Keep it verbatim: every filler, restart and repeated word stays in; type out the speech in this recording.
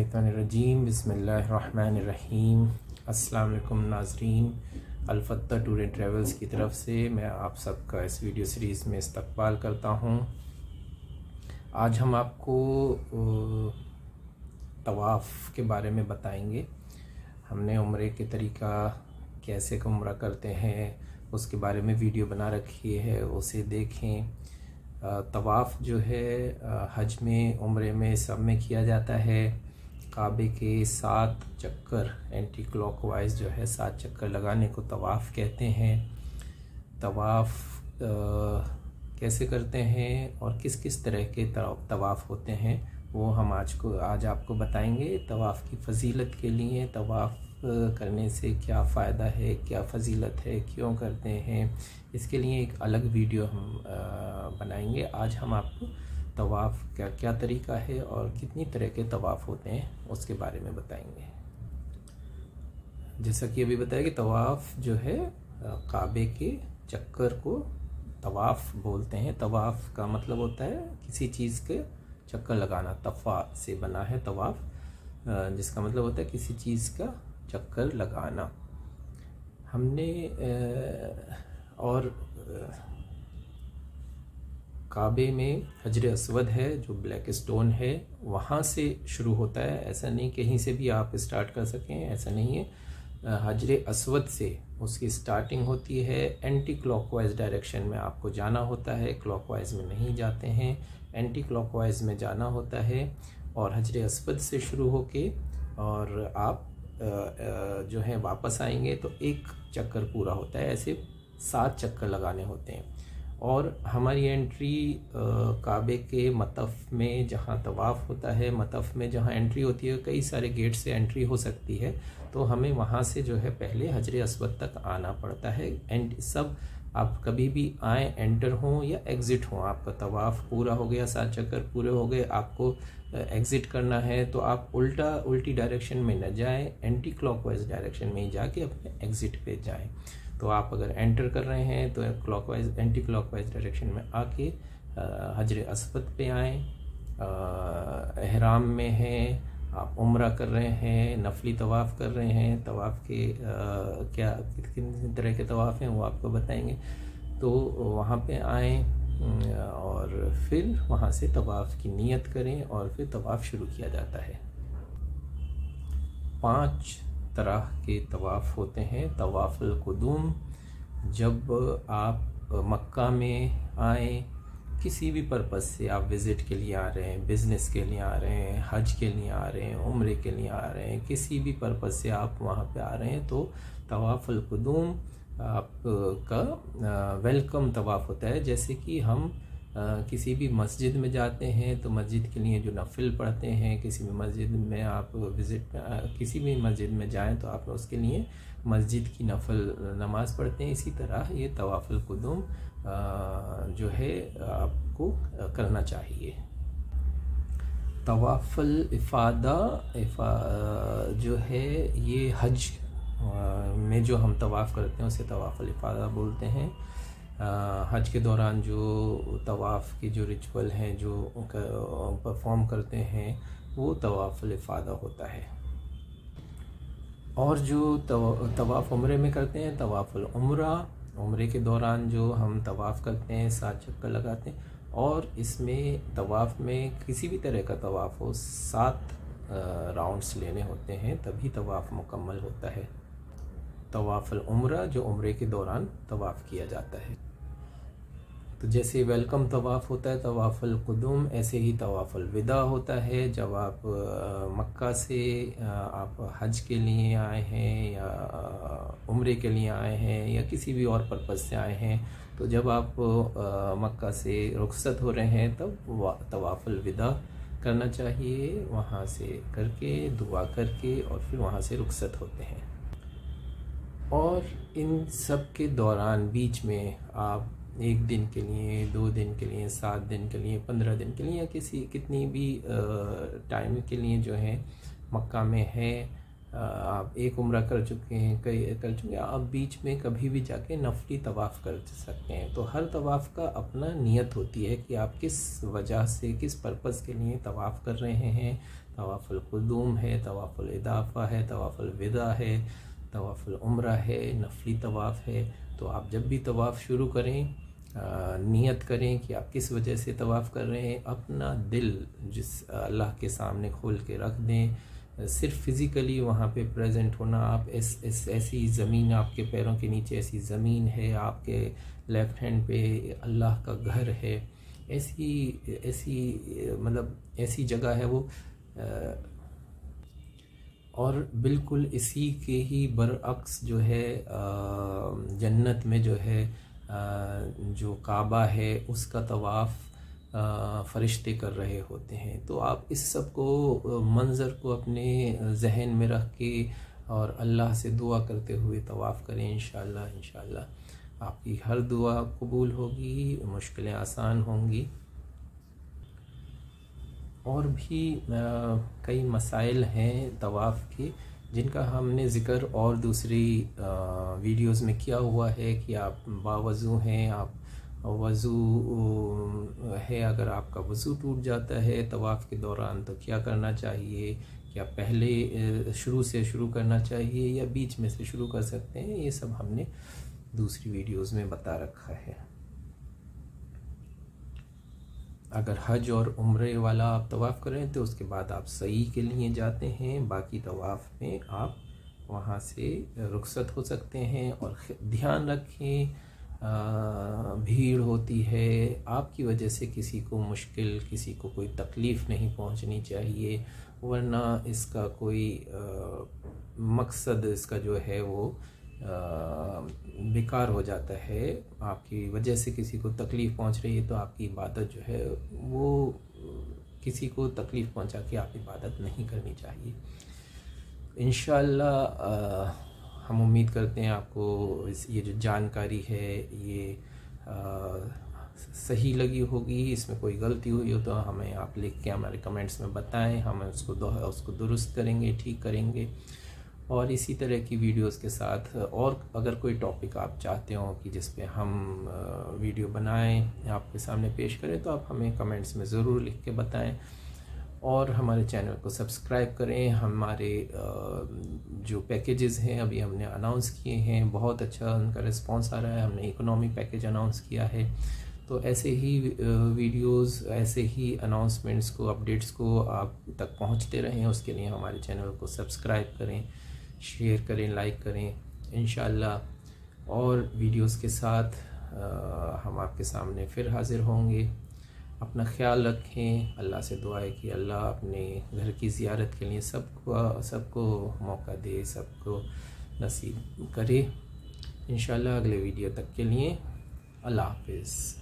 मिनश्शैतानिर्रजीम बिस्मिल्लाहिर्रहमानिर्रहीम। अस्सलाम वालेकुम नाज़रीन, अल-फत्ता टूर एंड ट्रेवल्स की तरफ से मैं आप सबका इस वीडियो सीरीज़ में इस्तकबाल करता हूँ। आज हम आपको तवाफ़ के बारे में बताएंगे। हमने उम्रे के तरीका कैसे उम्रा करते हैं उसके बारे में वीडियो बना रखी है, उसे देखें। तवाफ़ जो है हज में, उम्रे में, सब में किया जाता है। काबे के सात चक्कर एंटी क्लॉकवाइज जो है सात चक्कर लगाने को तवाफ़ कहते हैं। तवाफ़ कैसे करते हैं और किस किस तरह के तवाफ़ होते हैं वो हम आज को आज आपको बताएंगे। तवाफ़ की फ़जीलत के लिए, तवाफ़ करने से क्या फ़ायदा है, क्या फ़जीलत है, क्यों करते हैं, इसके लिए एक अलग वीडियो हम बनाएंगे। आज हम आपको तवाफ़ का क्या तरीका है और कितनी तरह के तवाफ़ होते हैं उसके बारे में बताएंगे। जैसा कि अभी बताया कि तवाफ़ जो है काबे के चक्कर को तवाफ़ बोलते हैं। तवाफ़ का मतलब होता है किसी चीज़ के चक्कर लगाना। तफ़ा से बना है तवाफ़, जिसका मतलब होता है किसी चीज़ का चक्कर लगाना। हमने और काबे में हजर अस्वद है जो ब्लैक स्टोन है, वहाँ से शुरू होता है। ऐसा नहीं कहीं से भी आप स्टार्ट कर सकें, ऐसा नहीं है। हजर अस्वद से उसकी स्टार्टिंग होती है। एंटी क्लॉकवाइज डायरेक्शन में आपको जाना होता है, क्लॉकवाइज में नहीं जाते हैं, एंटी क्लॉकवाइज में जाना होता है। और हजर अस्वद से शुरू होके और आप जो है वापस आएंगे तो एक चक्कर पूरा होता है। ऐसे सात चक्कर लगाने होते हैं। और हमारी एंट्री काबे के मतफ़ में जहाँ तवाफ़ होता है, मतफ़ में जहाँ एंट्री होती है, कई सारे गेट से एंट्री हो सकती है, तो हमें वहाँ से जो है पहले हजर अस्वद तक आना पड़ता है। एंड सब आप कभी भी आए, एंटर हों या एग्ज़िट हों, आपका तवाफ़ पूरा हो गया, सात चक्कर पूरे हो गए, आपको एग्ज़िट करना है तो आप उल्टा उल्टी डायरेक्शन में न जाएं, एंटी क्लॉकवाइज डायरेक्शन में ही जाके अपने एग्ज़िट पे जाएं। तो आप अगर एंटर कर रहे हैं तो क्लॉकवाइज एंटी क्लॉकवाइज डायरेक्शन में आके हजर अस्वद पे आएँ। एहराम में हैं, आप उम्रा कर रहे हैं, नफली तवाफ़ कर रहे हैं। तवाफ़ के आ, क्या कितने तरह के तवाफ़ हैं वो आपको बताएंगे। तो वहाँ पे आएँ और फिर वहाँ से तवाफ़ की नियत करें और फिर तवाफ़ शुरू किया जाता है। पांच तरह के तवाफ़ होते हैं। तवाफ़ुल कुदूम, जब आप मक्का में आए, किसी भी पर्पज़ से आप विज़िट के लिए आ रहे हैं, बिज़नेस के लिए आ रहे हैं, हज के लिए आ रहे हैं, उम्रे के लिए आ रहे हैं, किसी भी पर्पज़ से आप वहाँ पे आ रहे हैं तो तवाफ़ुल कुदूम आपका वेलकम तवाफ़ होता है। जैसे कि हम आ, किसी भी मस्जिद में जाते हैं तो मस्जिद के लिए जो नफिल पढ़ते हैं, किसी भी मस्जिद में आप विज़िट किसी भी मस्जिद में जाएं तो आप उसके लिए मस्जिद की नफिल नमाज़ पढ़ते हैं। इसी तरह ये तवाफ़ुल कुदूम जो है आपको करना चाहिए। तवाफ़ुल इफ़ादा इफा जो है ये हज में जो हम तवाफ़ करते हैं उसे तवाफ़ुल इफ़ादा बोलते हैं। हज के दौरान जो तवाफ़ के जो रिचुअल हैं जो परफॉर्म करते हैं वो तवाफ़ुल इफ़ादा होता है। और जो तवाफ़ उम्रे में करते हैं तवाफ़ुल उम्रा, उम्रे के दौरान जो हम तवाफ़ करते हैं, सात चक्कर लगाते हैं। और इसमें तवाफ़ में किसी भी तरह का तवाफ़ हो, सात राउंड्स लेने होते हैं तभी तवाफ़ मुकम्मल होता है। तवाफ़ुल उम्रा जो उम्रे के दौरान तवाफ़ किया जाता है। तो जैसे वेलकम तवाफ़ होता है तवाफ़ुल कुदूम, ऐसे ही तवाफ़ुल विदा होता है। जब आप मक्का से आप हज के लिए आए हैं या उम्रे के लिए आए हैं या किसी भी और पर्पज़ से आए हैं, तो जब आप मक्का से रुखसत हो रहे हैं तब तवाफ़ुल विदा करना चाहिए। वहाँ से करके दुआ करके और फिर वहाँ से रुखसत होते हैं। और इन सब के दौरान बीच में आप एक दिन के लिए, दो दिन के लिए, सात दिन के लिए, पंद्रह दिन के लिए या किसी कितनी भी टाइम के लिए जो है मक्का में है, आप एक उम्रा कर चुके हैं, कई कर चुके हैं, आप बीच में कभी भी जाके नफली तवाफ़ कर सकते हैं। तो हर तवाफ़ का अपना नियत होती है कि आप किस वजह से, किस पर्पज़ के लिए तवाफ़ कर रहे हैं। तवाफ़ुल क़ुदूम है, तवाफ़ुल इदाफ़ा है, तवाफ़ुल विदा है, तवाफ़ुल उम्रा है, नफली तवाफ़ है। तो आप जब भी तवाफ़ शुरू करें आ, नियत करें कि आप किस वजह से तवाफ़ कर रहे हैं। अपना दिल जिस अल्लाह के सामने खोल के रख दें। सिर्फ फिज़िकली वहाँ पे प्रेजेंट होना। आप इस इस ऐसी ज़मीन, आपके पैरों के नीचे ऐसी ज़मीन है, आपके लेफ़्ट हैंड पे अल्लाह का घर है, ऐसी ऐसी मतलब ऐसी जगह है वो। और बिल्कुल इसी के ही बरअक्स जो है जन्नत में जो है जो काबा है उसका तवाफ़ फ़रिश्ते कर रहे होते हैं। तो आप इस सब को मंज़र को अपने जहन में रख के और अल्लाह से दुआ करते हुए तवाफ़ करें। इंशाअल्लाह इंशाअल्लाह आपकी हर दुआ कबूल होगी, मुश्किलें आसान होंगी। और भी कई मसाइल हैं तवाफ़ के जिनका हमने ज़िक्र और दूसरी वीडियोस में किया हुआ है कि आप बावज़ू हैं, आप वज़ू है, अगर आपका वज़ू टूट जाता है तवाफ़ के दौरान तो क्या करना चाहिए, क्या पहले शुरू से शुरू करना चाहिए या बीच में से शुरू कर सकते हैं, ये सब हमने दूसरी वीडियोस में बता रखा है। अगर हज और उम्रे वाला आप तवाफ़ करें तो उसके बाद आप सई के लिए जाते हैं, बाकी तवाफ़ में आप वहाँ से रुखसत हो सकते हैं। और ध्यान रखें भीड़ होती है, आपकी वजह से किसी को मुश्किल, किसी को कोई तकलीफ़ नहीं पहुँचनी चाहिए, वरना इसका कोई आ, मकसद इसका जो है वो बेकार हो जाता है। आपकी वजह से किसी को तकलीफ़ पहुंच रही है तो आपकी इबादत जो है वो किसी को तकलीफ़ पहुंचा के आप इबादत नहीं करनी चाहिए। इंशाअल्लाह हम उम्मीद करते हैं आपको इस ये जो जानकारी है ये आ, सही लगी होगी। इसमें कोई गलती हुई हो तो हमें आप लिख के हमारे कमेंट्स में बताएं, हम उसको उसको दुरुस्त करेंगे, ठीक करेंगे। और इसी तरह की वीडियोस के साथ और अगर कोई टॉपिक आप चाहते हो कि जिस पे हम वीडियो बनाएं, आपके सामने पेश करें, तो आप हमें कमेंट्स में ज़रूर लिख के बताएं। और हमारे चैनल को सब्सक्राइब करें। हमारे जो पैकेजेस हैं अभी हमने अनाउंस किए हैं, बहुत अच्छा उनका रिस्पांस आ रहा है। हमने इकोनॉमी पैकेज अनाउंस किया है। तो ऐसे ही वीडियोस, ऐसे ही अनाउंसमेंट्स को, अपडेट्स को आप तक पहुंचते रहें, उसके लिए हमारे चैनल को सब्सक्राइब करें, शेयर करें, लाइक करें। इंशाअल्लाह और वीडियोस के साथ आ, हम आपके सामने फिर हाज़िर होंगे। अपना ख्याल रखें। अल्लाह से दुआ है कि अल्लाह अपने घर की ज़ियारत के लिए सबको सबको मौका दे, सबको नसीब करे। इंशाअल्लाह अगले वीडियो तक के लिए अल्लाह हाफ़िज़।